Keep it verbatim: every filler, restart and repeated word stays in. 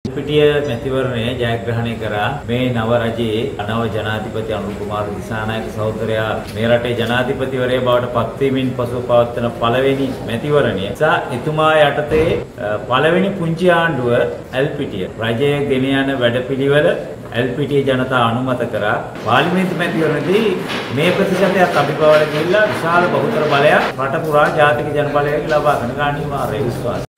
පිටිය මැතිවරණය ජයග්‍රහණය කරා මේ නව රජයේ නව ජනාධිපති අනුර කුමාර දිසානායක සහෝදරයා මේ රටේ ජනාධිපතිවරයා බවට පත්වීමෙන් පසු පවත්වන පළවෙනි මැතිවරණය. සා එතුමා යටතේ පළවෙනි පුංචි ආණ්ඩුව ඇල්පිටිය රජය ගෙන යන වැඩපිළිවෙල ඇල්පිටිය ජනතාව අනුමත කරා. පාර්ලිමේන්තු මැතිවරණයේදී මේ ප්‍රතිශතයක් අභිභවල ගිහිල්ලා විශාල බහුතර බලයක් රට පුරා ජාතික ජන බලයක් ලබා ගන්න අනිවාර්ය විශ්වාසය.